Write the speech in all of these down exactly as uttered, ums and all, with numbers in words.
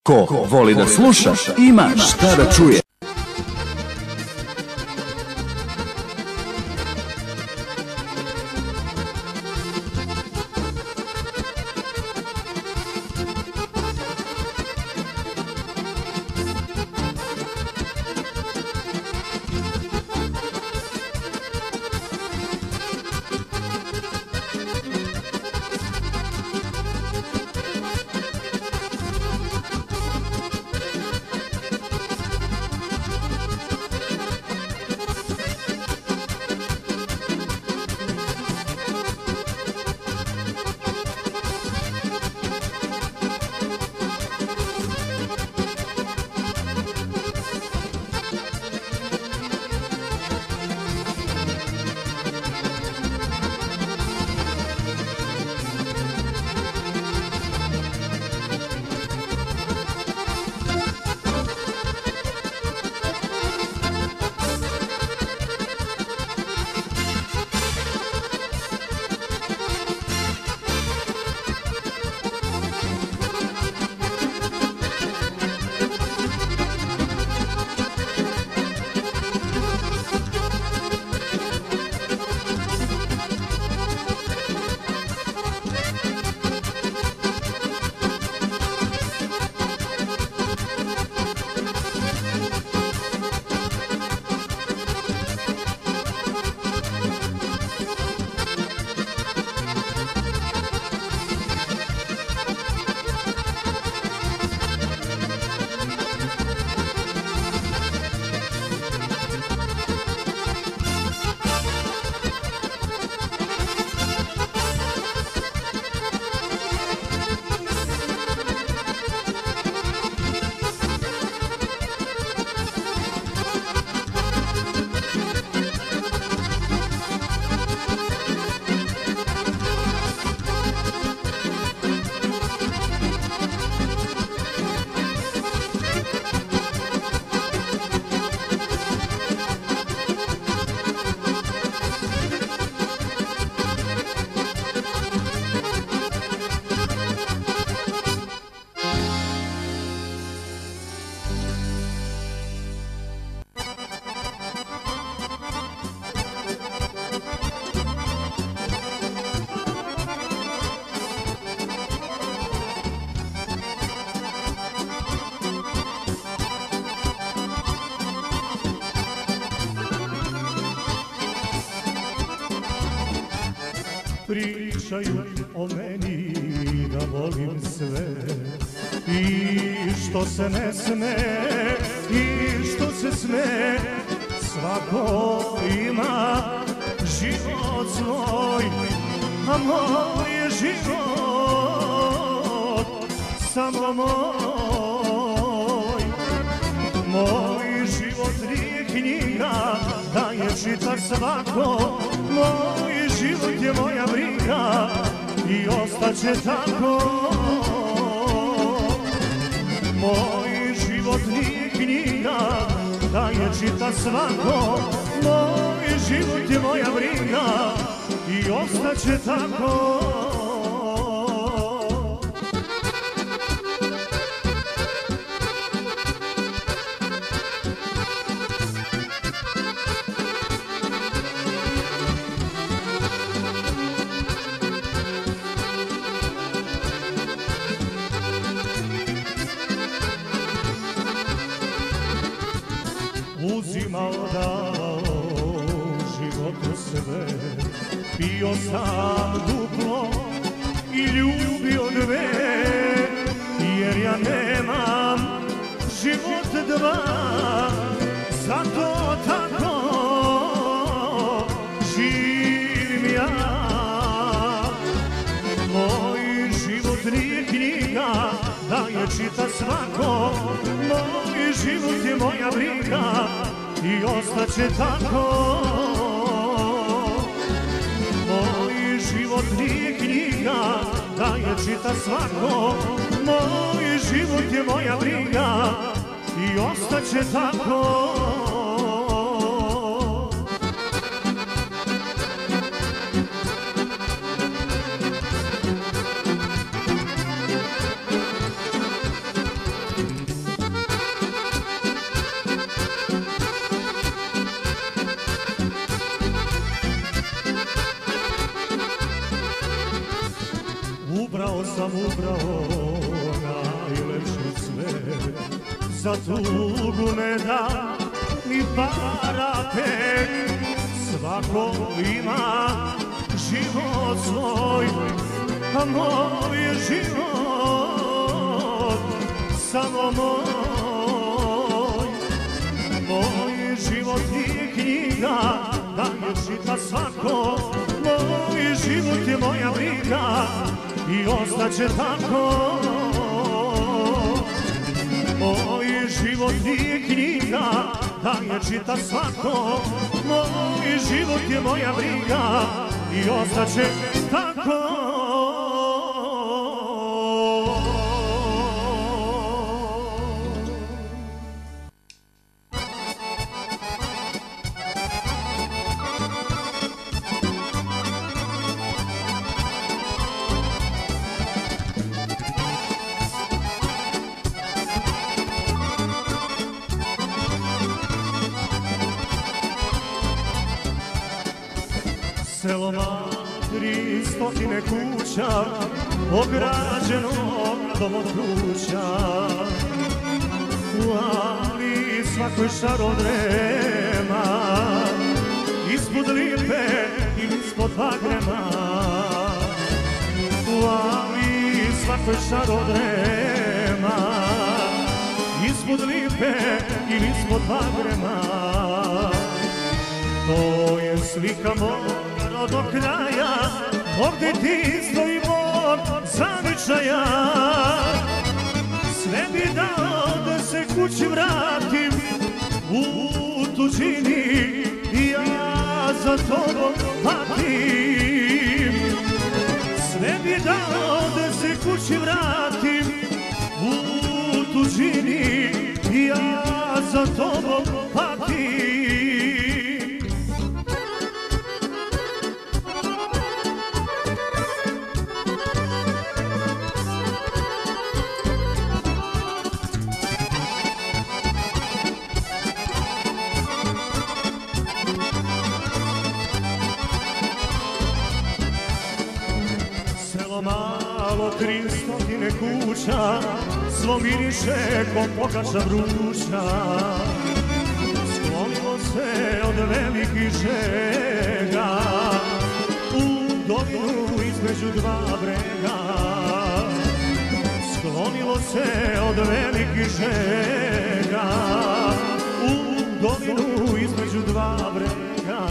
Ko voli da sluša, ima šta da čuje. Pričaju o meni da volim sve i što se ne sme i što se sme. Svako ima život svoj, a moj je život samo moj. Moj život nije knjiga da je čita svako. Moj život je moja briga i ostaće tako. Moj život nije knjiga da je čita svako. Moj život je moja briga i ostaće tako. Uzimao, dao životu sve, pio sam duplo i ljubio dve, jer ja nemam život dva, zato tako živim ja. Moj život nije knjiga da je čita svako. Moj život je moja briga i ostaće tako. Moj život nije knjiga da je čita svako. Moj život je moja briga i ostaće tako. Ubrao sam, ubrao najlepši cvet, za tugu ne da ni para tek. Svako ima život svoj, a moj je život samo moj. Moj život nije knjiga da je čita svako, moj život je moja briga i ostaće tako. Moj život nije knjiga da je čita svako, moj život je moja briga i ostaće tako. Selo ma tri stotine kuća, ograđeno gradom od kuća. Ali svakoj šarodrema, ispod lipe ili ispod bagrema. Ali svakoj šarodrema, ispod lipe ili ispod bagrema. To je slika moga rodnog kraja, ovdje djetinjstvo i mog zavičaja. Sve bi dao da se kući vratim u tuđini i ja za tobom patim. Sve bi dao da se kući vratim u tuđini i ja za tobom patim. Malo tri stotine kuća, svo miriše ko pogača vruća. Sklonilo se od velikih žega u dolinu između dva brega. Sklonilo se od velikih žega u dolinu između dva brega.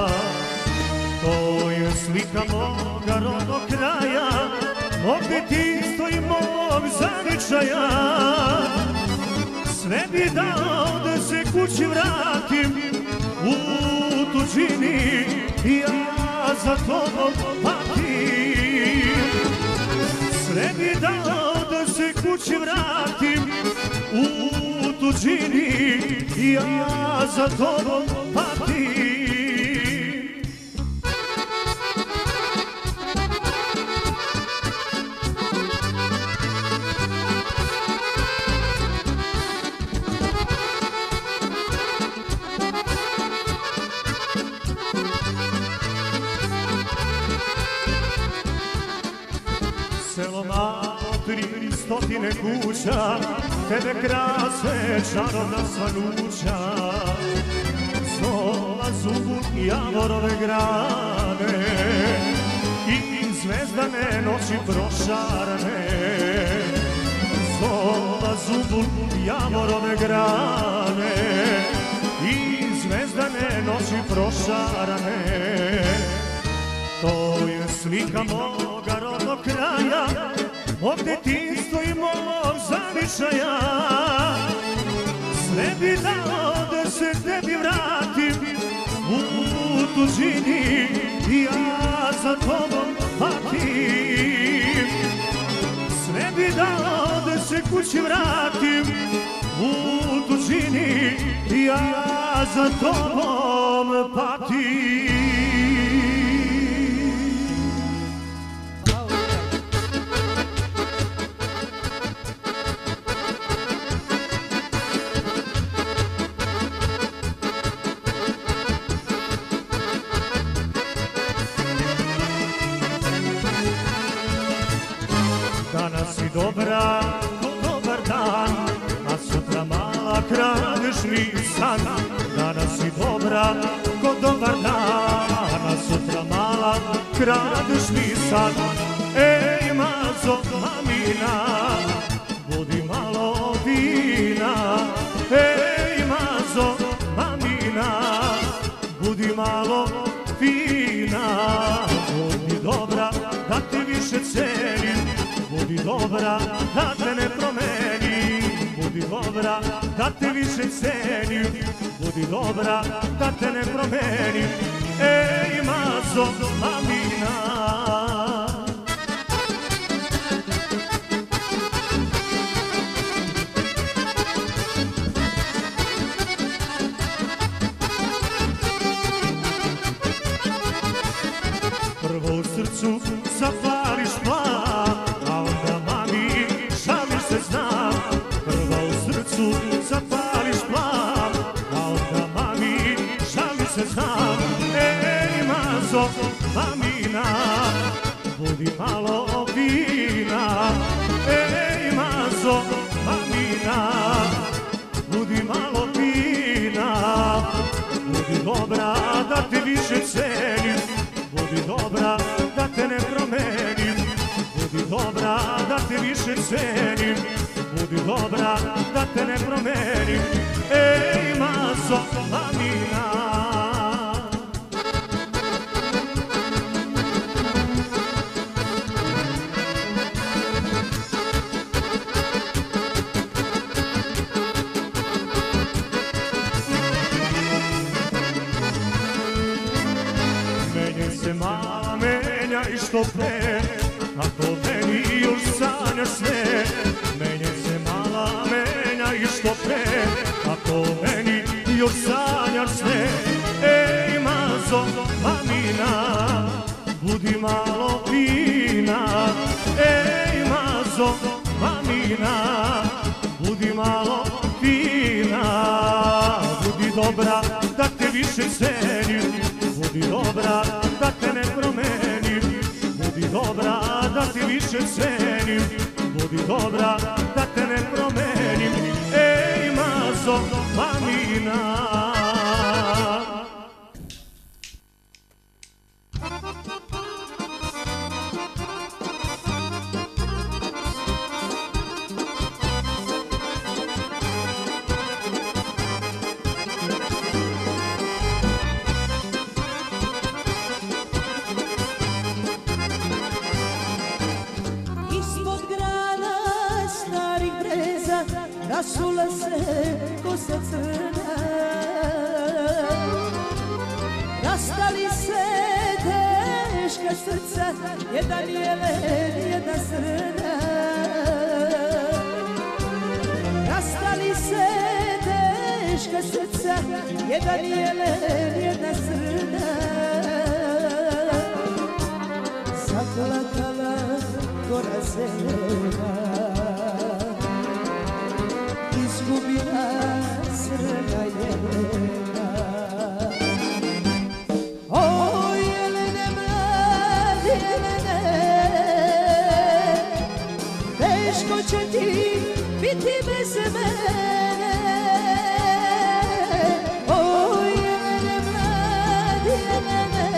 To je slika moga rodnog kraja, mog djetinjstva i mog zavičaja. Sve bi dao da se kući vratim u tuđini i ja za tobom patim. Sve bi dao da se kući vratim u tuđini i ja za tobom patim. Selo malo tri stotine kuća, tebe krase čarobna svanuća. Zola, Zubur i Javorove grane i zvezdane noći prošarane. Zola, Zubur i Javorove grane i zvezdane noći prošarane. To je slika moga rodnog kraja, mog djetinjstva i mog zavičaja. Sve bi dao da se tebi vratim u tuđini i ja za tobom patim. Sve bi dao da se kući vratim u tuđini i ja za tobom patim. dobra ko dobar dan, a sutra mala kradeš mi san. Danas si dobra ko dobar dan, a sutra mala kradeš mi san. Ej mazo mamina, budi malo vina. Ej mazo mamina, budi malo fina. Budi dobra da te više cenim, budi dobra da te ne promenim. Budi dobra da te više cenim, budi dobra da te ne promenim. Ej mazo mamina. Prvo u srcu zapališ plan, a onda mami šališ se znam. Prvo u srcu zapališ plan, a onda mami šališ se znam. Ej mazo mamina, budi malo vina. Ej mazo mamina, budi malo vina. Budi dobra da te više cenim, budi dobra da te ne promenim. Budi dobra da te više cenim, budi dobra da te ne promenim. Ej mazo mamina. Se mala menja i što pre, ako meni još sanjaš sve. Menja se mala menja i što pre, ako meni još sanjaš sve. Ej mazo mamina, budi malo fina. Ej mazo mamina, budi malo fina. Budi dobra da te više cenim, budi dobra da te ne promenim. Budi dobra da te više cenim, budi dobra da te ne promenim. Ej mazo mamina. Rasula se kosa crna, rastali se teška srca, jedan jelen, jedna srna. Rastali se teška srca, jedan jelen, jedna srna. Zaplakala gora zelena, izgubila srna jelena. O jelene, mlad jelene, teško će ti biti bez mene. O jelene, mlad jelene,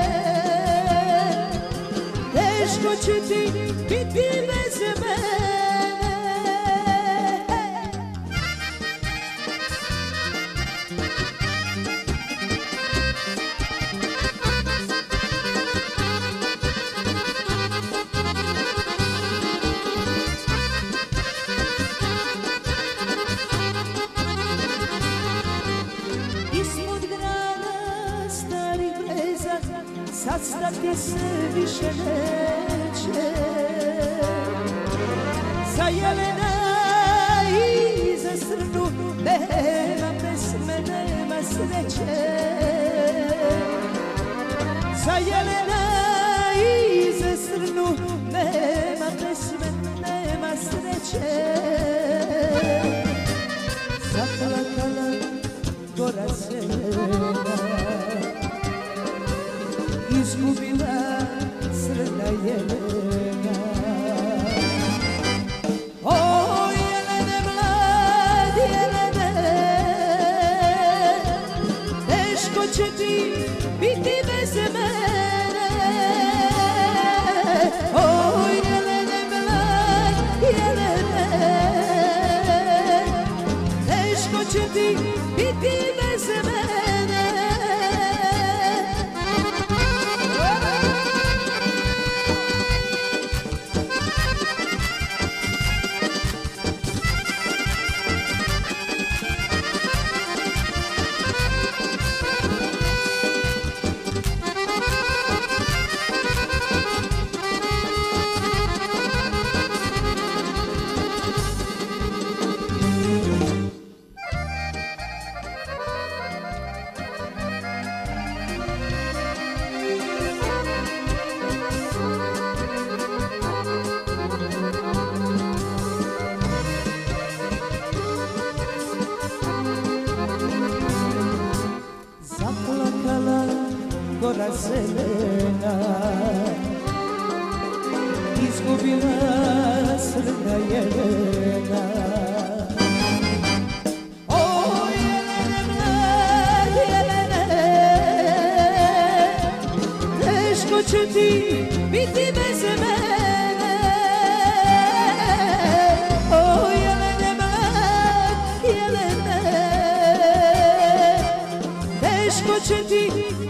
teško će ti biti bez mene. Sastati se više neće, za jelena i za srnu nema pesme, nema sreće. Za jelena i za srnu nema pesme, nema sreće. Zaplakala gora zelena, izgubila srna jelena. će ti biti bez mene. O Jelene mlad, Jelene, teško će ti biti bez mene. Zaplakala gora zelena, izgubila srna Jelena. O Jelene mlad, Jelene, teško će ti biti bez mene. O Jelene mlad, Jelene, teško će ti